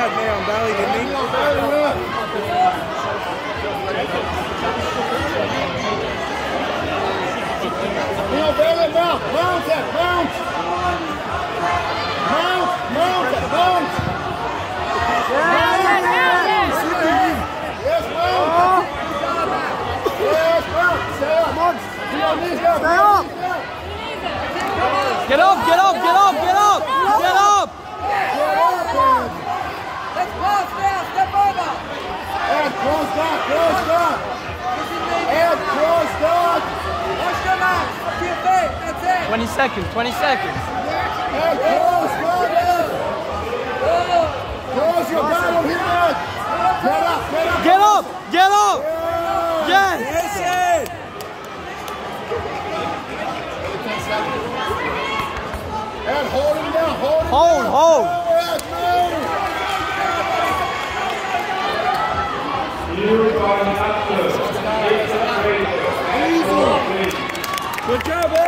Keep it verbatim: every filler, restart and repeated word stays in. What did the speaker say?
cut there on Bailey, didn't he? Now, Bailey, mount, mount it, mount! Mount, mount it, mount! Yes, mount! Yes, mount! Stay up! Stay up! Get up, get up, get up, get up! Get up! Let's pass down, step over! Ed, close back, close back! Ed, close back! Watch your mouth, to your feet, that's it! twenty seconds, twenty seconds. Ed, close back, Ed! Close your battle here, Ed! Get up, get up! Get up, get up! Yes! Yes, Ed! Ed, hold him down, hold him Hold, down! hold! Ed, move! Good job, Ed!